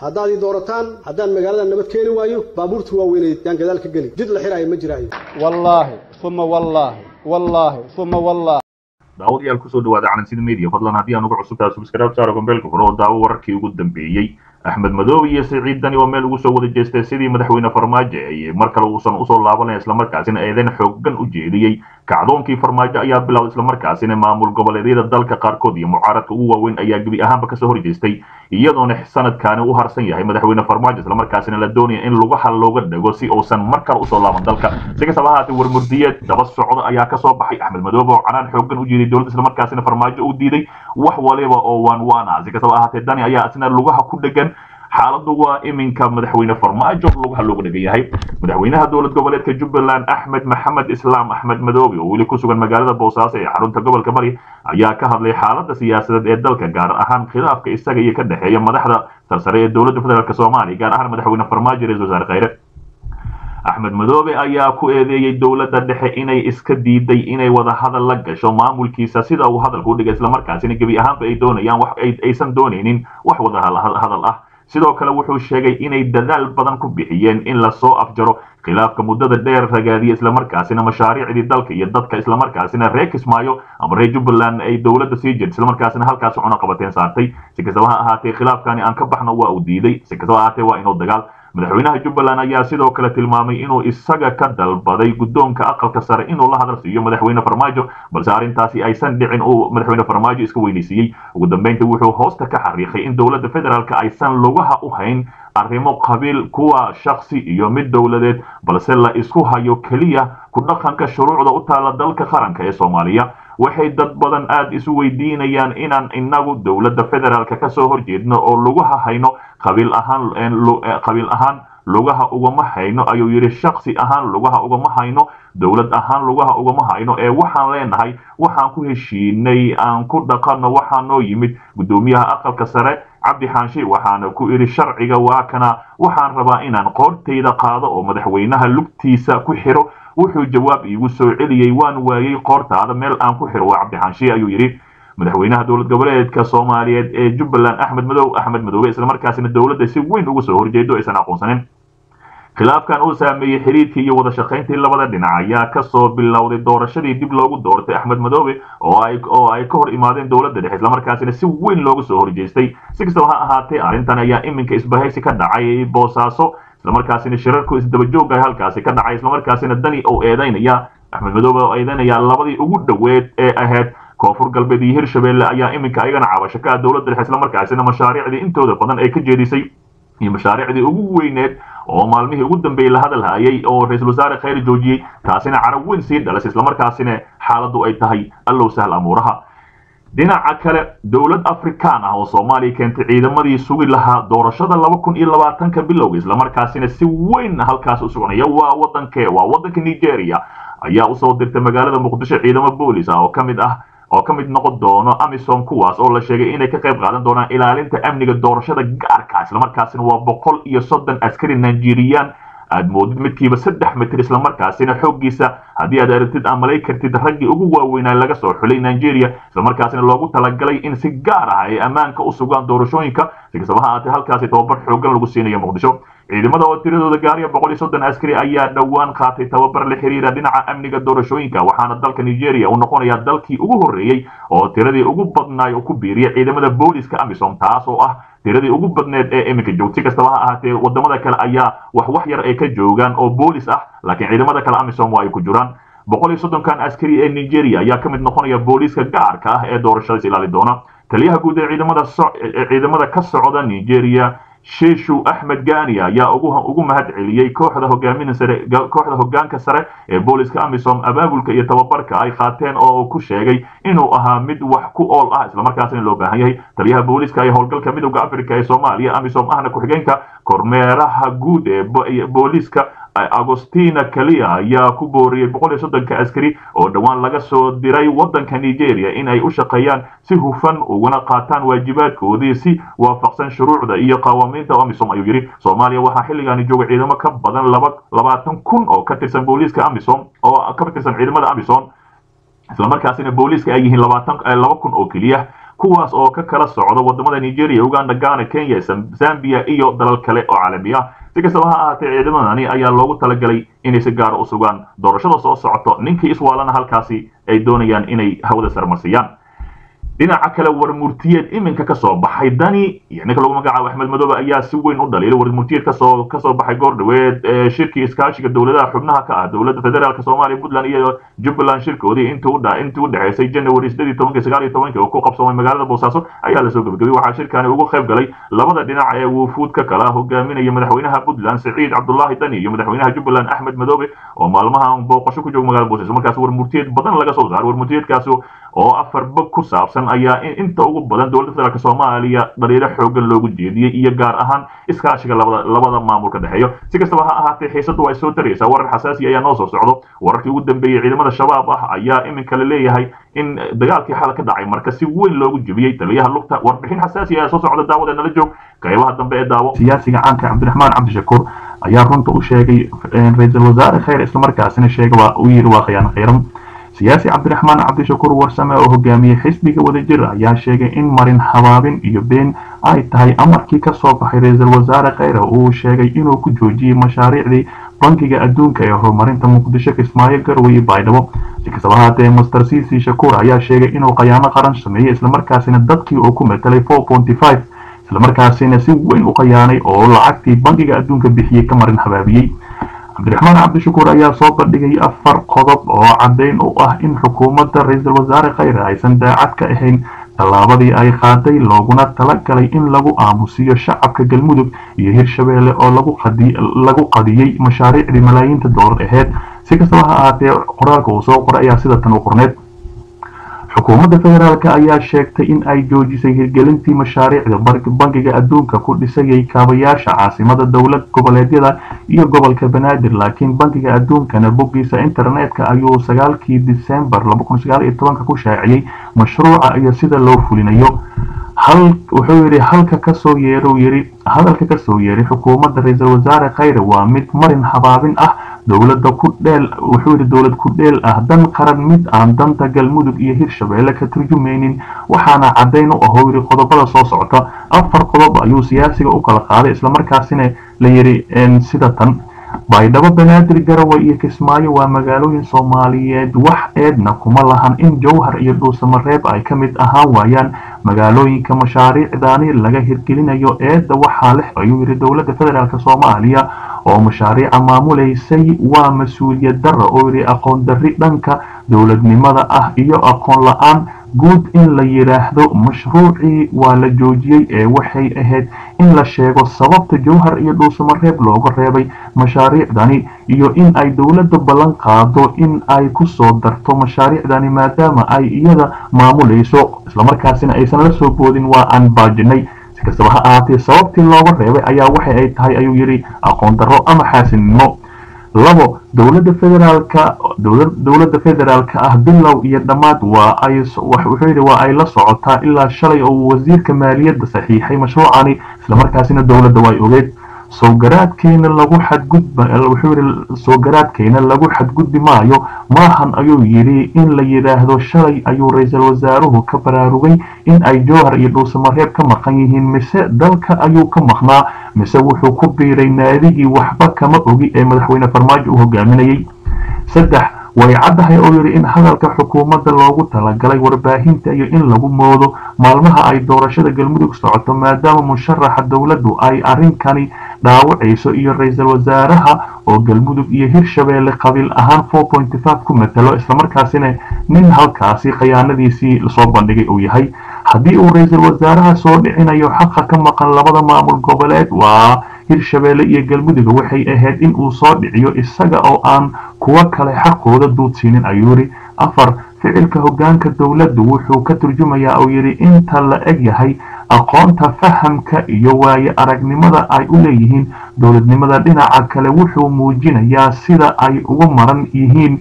haddaad doorataan haddaan magaalada nabad keeni waayo baabuurtu waa weynay yaan gadaal ka gali jid la xiraay ma jiraayo wallahi thumma wallahi daawadayaal ku soo dhawaada calansida media fadlan haddii aan ugu cusubtahay subscribe saaro gombeelka furo oo daawo wararkii ugu dambeeyay axmed madoobe iyo siciid dani oo meel ugu soo wada jeestay sidii madaxweyne farmaajo ay mar kale uusan usoo laabanay isla markaasina eedayn xooggan u jeediyey kacdoonkii farmaajo ayaa bilowday isla markaasina maamul goboleedyada dalka qaarkood iyo mucaaradka ugu waaweyn ayaa gebi ahaanba kasoo horjeestay iyadoona sanadkaani u harsan yahay madaxweyne farmaajo isla markaasina la doonaya in lugaha looga dhago si uusan mar kale usoo laaban dalka si kastaba ahaatee warmurdiyeed daba socda ayaa kasoo baxay axmed madoobe oo canaan xooggan u jeeday dowladda isla markaasina farmaajo u diiday wax waliba oo waan si kastaba ahaatee dani ayaa isna lugaha ku dhegan xaaladu waa iminka madaxweyne farmaajo lugaha looga dhagan yahay madaxweynaha dowlad goboleedka Jubbaland Axmed Maxamed Islaam Axmed Madoobe oo weli ku sugan magaalada Boosaaso ee xarunta gobolka Bari ayaa ka hadlay xaaladda siyaasadeed ee dalka gaar ahaan khilaafka isaga iyo ka dhaxeeya madaxda sarsare ee dowladda federaalka Soomaaliya gaar ahaan madaxweyne farmaajo ra'iisul wasaare Khayre axmed madoobe ayaa ku eedeeyay dowladda dhexe inay iska diiday inay wada hadal la gasho maamulkiisa sida uu hadalku u dhigay isla markaasina gebi ahaanba ay doonayaan wax aysan doonaynin wax wada hadal ah sidoo kale wuxuu sheegay inay dadaal badan ku bixiyeen in la soo afjaro khilaafka muddada dheer ragaadiya isla markaasina mashaariicdii dalka iyo dadka isla markaasina reer Kismaayo ama reer Jubbaland ay dowladda sii jirtay isla markaasina halkaas cuna qabateen saartay si kastaba ha ahaatee khilaafkani aan ka baxno waa uu diiday si kastaba ha ahaatee waa inuu dagaal madaxweynaha Jubbaland ayaa sidoo kale tilmaamay inuu isaga ka dalbaday guddoonka aqalka sare inuu la hadal siiyo madaxweyne farmaajo balse arrintaasi aysan dhicin oo madaxweyne farmaajo iska weynaysiiyay ugu dambeyntii wuxuu hoosta ka xariiqay in dowladda federaalka aysan lugaha u hayn arrimo qabiil kuwa shakhsi iyo mid dowladeed balse la isku hayo kaliya ku dhaqanka shuruucda u taala dalka qaranka ee Soomaaliya waxay dad badan aad isu weydiinayaan inaan inagu dowladda federaalka ka soo horjeedno oo lugaha hayno qabiil ahaan lugaha ugama hayno ayuu yiri shakhsi ahaan lugaha ugama hayno dowlad ahaan lugaha ugama hayno ee waxaan leenahay waxaan ku heshiinay aan ku dhaqano waxaan noo yimid gudoomiyaha aqalka sare cabdi xaashi waxaan ku iri sharciga waa kana waxaan rabaa inaan qoorteyda qaado oo madaxweynaha lugtiisa ku xiro wuxuu jawaab iigu soo celiyay waan waayay qoortaada meel aan ku xiro waa cabdi xaashi ayuu yiri madaxweynaha dowlad goboleedka Soomaaliyeed ee Jubbaland Axmed Madoobe isla markaasina dowladda si weyn uga soo horjeedo aysan aqoonsanin khilaafkan uu saameeyay xiriirkii iyo wada shaqayntii labada dhinac ayaa ka soo bilowday doorashadii dib loogu doortay Axmed Madoobe oo ay ka hor imaadeen dowladda dhexe isla markaasina si weyn looga soo horjeestay si kastaba ha ahaatee arrintan ayaa iminka isbahaysi ka dhacay Boosaaso isla markaasina shirarku isdaba joog ah halkaasi ka dhacay isla markaasina dani oo eedaynaya axmed madoobe oo eedaynaya labadii ugu dhaweed ee ahayd koonfur galbeed iyo hirshabeelle ayaa iminka ayagana cabasho ka dowladda dhexe isla markaasina mashaariicdii intooda badan ay ka jeedisay iyo mashaariicdii ugu weyneed oo maalmihii ugu dambeeyay la hadal hayay oo ra'iisul wasaare Khayre joojiyay taasina carab weyn sii dhalasay isla markaasina xaaladdu ay tahay allow sahal amuuraha dhinaca kale dowlad Afrikaan ah oo Soomaaliya keentay ciidamadii sugi lahaa doorashada 2020 bilowga isla markaasina si weyn halkaas u sugnaya waa wadanka Nigeria ayaa u soo dirtay magaalada Muqdisho ciidamo boolis ah oo kamid noqon doono AMISOM kuwaas oo la sheegay inay ka qayb qaadan doonaan ilaalinta amniga doorashada gaarka isla markaasina waa 130 askari Nigerian aad moodid midkiiba 3 mitir isla markaasina xoogiisa hadii aad aragtid amalay kartid raggii ugu waaweynaa laga soo xulay Nigeria isla markaasina loogu talagalay in si gaar ah ay amaanka u sugaan doorashooyinka si kastaba ha ahaatee halkaas tababar xooggan lagu siinayo Muqdisho ciidamada oo tiradooda gaariya 130 askari ayaa dhawaan qaatay tababar la xiriira dhinaca amniga doorashooyinka waxaana dalka Nigeria uu noqonayaa dalkii ugu horeeyay oo tiradii ugu badnaay ku biiriyay ciidamada booliska AMISOM taas oo ah tiradii ugu badneed ee iminka joogtay kastaba ha ahaatee wadamada kale ayaa wax yar ay ka joogaan oo boolis ah laakiin ciidamada kale AMISOM waa ay ku jiraan 130 askari ee Nigeria ayaa kamid noqonaya booliska gaarka ah ee doorashada ilaalin doona taliyaha guud ee ciidamada ka socda Nigeria Sheeshu Ahmed Gani ayaa ugu mahad celiyay kooxda hoggaanka sare ee booliska AMISOM abaabulka iyo tababarka ay qaateen oo ku sheegay inuu ahaa mid wax ku ool ah isla markaasina loo baahan yahay taliyaha booliska ee howlgalka midowga Afrika ee Soomaaliya AMISOM ahna ku xigeenka kormeeraha guud ee booliska Agostina Kalia ayaa ku booriyay 130 askari oo dhawaan laga soo diray wadanka Nigeria in ay u shaqeeyaan si hufan uguna qaataan waajibaadkoodii si waafaqsan shuruucda iyo qawaamiinta AMISOM ayuu yiri Soomaaliya waxa xilligan jooga ciidamo ka badan 20,000 oo ka tirsan booliska AMISOM oo ka tirsan ciidamada AMISOM isla markaasina booliska ay yihiin 2,000 oo kaliya kuwaas oo ka kala socda wadamada Nigeria, Uganda, Ghana, Kenya, Zambia iyo dalal kale oo caalami ah. si kastaba ha ahaatee ciidamadani ayaa loogu talagalay inay si gaar u sugaan doorashada soo socoto ninkii iswaalana halkaasi ay doonayaan inay hawada sarmarsiyaan. dhinaca kale warmurtiyeed iminka ka soo baxay Dani iyo ninka lagu magacaabo Axmed Madoobe ayaa si weyn u dhaliilay warmurtiyeed ka soo baxay goordhaweed shirkii iskaashiga dawladaha xubnaha ka ah dawladda federaalka Soomaaliya, Puntland iyo Jubbaland shirkoodii intuu u dhaxaysay January 18 oo ku qabsoomay magaalada Boosaaso ayaa la soo gabagabay. waxaa shirkani ugu qayb galay labada dhinac ee wufuud ka kala hogaaminaya madaxweynaha Puntland Siciid Cabdullaahi Dani iyo madaxweynaha Jubbaland Axmed Madoobe oo maalmahan booqasho ku jooga magaalada Boosaaso. markaas warmurtiyeed badan laga soo saaray. warmurtiyeedkaas oo afar bog ku saabsan ayaa inta ugu badan dawladda federaalka Soomaaliya dhaliilo xoogan loogu jeediyay iyo gaar ahaan iskaashiga labada maamul ka dhaxeeyo. si kastaba ha ahaatee xiisadu way soo taraysaa. warar xasaasi ayaa noo soo socdo. wararkii ugu dambeeyay ciidamada shabaab ayaa iminka la leeyahay in dagaalkii xal ka dhacay marka si weyn loogu jabiyay taliyaha lugta. warbixin xasaasi ah soo socda daawada nala joog qaybaha dambe ee daawo. siyaasiga caanka Cabdiraxmaan Cabdishakuur ayaa runta u sheegay ra'iisul wasaare Khayre isla markaasina sheegay uu yiri waa khiyaano khayran. siyaasi Cabdiraxmaan Cabdishakuur warsame oo hogaamiyay xisbiga wadajir ayaa sheegay in marin habaabin iyo been ay tahay amarkii ka soo baxay ra'iisul wasaare Khayre uu sheegay inuu ku joojiyay mashaariicdii bankiga adduunka ee horumarinta Muqdisho, Kismaayo, Garowe iyo Baydhabo. si kastaba ha ahaatee Mr. Sisi Shakur ayaa sheegay inuu khiyaano qaran sameeyay isla markaasina dadkii uu ku metelay 4.5 isla markaasina si weyn u khiyaanay oo lacagtii bankiga adduunka bixiyay ka marin habaabiyay. Cabdiraxmaan Cabdishakuur ayaa soo bandhigay 4 qodob oo cadeyn u ah in xukuumadda ra'iisul wasaare Khayre aysan daacad ka ahayn tallaabadii ay qaaday looguna talagalay in lagu aamusiyo shacabka Galmudug iyo Hirshabeelle oo lagu qadiyay mashaariicdii malaayiinta doolar ahayd. si kastaba ha ahaatee qoraalka uu soo qoray ayaa sida tan u qorneed. xukuumadda federaalka ayaa sheegtay in ay joojisay hirgelintii mashaariicda bankiga adduunka ku dhisayay kaabayaasha caasimada dowlad goboleedyada iyo gobolka Banaadir, laakiin bankiga adduunkana boggiisa internetka ayuu 9 December 2019 ku shaaciyay mashruuca iyo sida loo fulinayo. wuxuu yiri hadalka ka soo yeeray xukuumadda ra'iisul wasaare Khayre waa mid marin habaabin ah dawladda ku dheel ah dan qaran mid aan danta Galmudug iyo Hirshabeelle ka turjumaynin. waxaana cadeyn u ah yiri qodobada soo socota 4 qodob ayuu siyaasiga u kala qaaday isla markaasina la yiri sida tan: Baydhabo, Banaadir, Garowe iyo Kismaayo waa magaalooyin Soomaaliyeed. wax eedna kuma lahan in Jowhar iyo Dhuusamareeb ay ka mid ahaan waayaan magaalooyinka mashaariicdaani laga hirgelinayo. eedda waxaa leh ayuu yiri dawladda federaalka Soomaaliya oo mashaariica maamuleysay. waa mas'uuliyad darro oo yiri aqoon darri dhanka dawladnimada ah iyo aqoon la'aan guud in la yiraahdo mashruucii waa la joojiyay ee waxay ahayd in la sheego sababta Jowhar iyo Dhuusamareeb looga reebay mashaariicdani iyo in ay dawladda ballan qaado in ay ku soo darto mashaariicdani maadaama ay iyada maamuleyso isla markaasina aysan la soo boodin waa aan baajinay. si kastaba ha ahaatee sababtii looga reebay ayaa waxay ay tahay ayuu yiri aqoon darro ama xaasinimo. 2 dawladda federaalka ah bilow iyo dhamaad waa ay la socotaa ilaa shalay oo wasiirka maaliyadda saxiixay mashruucani isla markaasina dawladda way ogeed. soo garaadkeena lagu xadgudbi maayo maahan ayuu yiri in la yiraahdo shalay ayuu ra'iisul wasaaruhu ka baraarugay in ay Jowhar iyo Dhuusamareeb ka maqan yihiin mise dalka ayuu ka maqnaa mise wuxuu ku biiray naadigii waxba kama ogi ee madaxweyne Farmaajo uu hogaaminayay. 3 way caddahay oo yiri in hadalka xukuumadda loogu talagalay warbaahinta iyo in lagu moodo maalmaha ay doorashada Galmudug socoto maadaama musharaxa dawladdu ay arrinkani dhaawacayso iyo ra'iisul wasaaraha oo Galmudug iyo Hirshabeelle qabiil ahaan 4.5 ku metelo isla markaasina nin halkaasi khiyaanadiisii soo bandhigay uu yahay. haddii uu ra'iisul wasaaraha soo dhicinayo xaqa ka maqan labada maamul goboleed waa Hirshabeelle iyo Galmudug waxay ahayd in uu soo dhiciyo isaga oo aan kuwa kale xaqooda duudsiinin ayuu yiri. 4 ficilka hoggaanka dawladdu wuxuu ka turjumayaa oo yiri inta la eg yahay aqoonta fahamka iyo waaye aragnimada ay u leeyihiin dawladnimada. dhinaca kale wuxuu muujinayaa sida ay ugu maran yihiin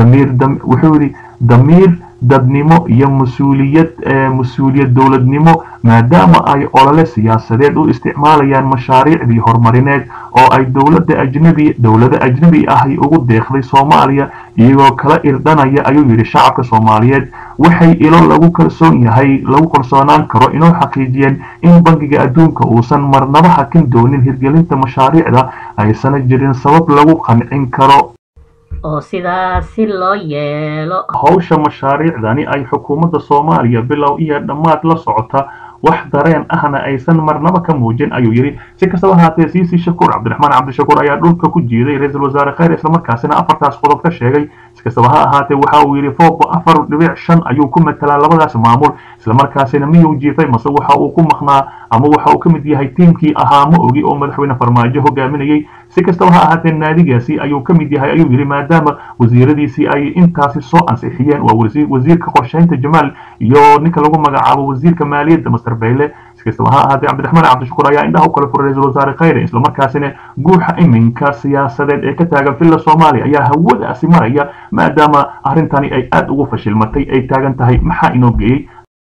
damiir dadnimo iyo mas'uuliyad dawladnimo maadaama ay olole siyaasadeed u isticmaalayaan mashaariicdii horumarineed oo ay dawlada ajnabi ahi ugu deeqday Soomaaliya iyagoo kala irdanaya ayuu yidhi shacabka soomaaliyeed waxay ilo lagu kalsoonaan karo inuu xaqiijiyeen in bangiga adduunka uusan marnaba hakin doonin hirgelinta mashaariicda aysan jirin sabab lagu qancin karo oo sidaasi loo yeelo hawsha mashaariicdani ay xukuumadda Soomaaliya bilow iyo dhammaad la socota wax dareen ahna aysan marnaba ka muujin ayuu yiri si kastaba haatee siisi shakuur Cabdiraxmaan Cabdishakuur ayaa dhulka ku jiiday ra'iisul wasaare Khayre isla markaasina afartaas qodob ka sheegay si kastaba haatee waxa uu yiri 4.5 ayuu ku metelaa labadaas maamul isla markaasina miyuu jiifay mase waxa uu ku maqnaa ama waxa uu kamid yahay tiimkii ahaa ma ogi oo madaxweyne Farmaajo hogaaminayay si kastaba haatee naadigaasi ayuu kamid yahay ayuu yiri maadaama wasiiradiisii ay intaasi soo ansixiyeen waa wasiirka qorsheynta Jamaal iyo ninka lagu magacaabo wasiirka maaliyadda Mr Bayle si kastaba haatee Cabdiraxmaan Cabdishakuur ayaa indhaha u kala furay ra'iisul wasaare Khayre isla markaasina guuxa iminka siyaasadeed ee ka taagan filla Soomaaliya ayaa hawadaasi maraya maadaama arintani ay aad ugu fashilmatay ay taagan tahay maxaa inoo geeyay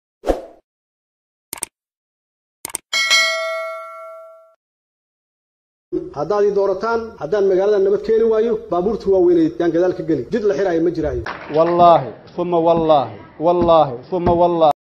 haddaad ii doorataan haddaan magaalada nabad keeni waayo baabuurtu waa weynayd yaan gadaal ka geli jid la xiraayo ma jiraayo wallaahi thumma wallaahi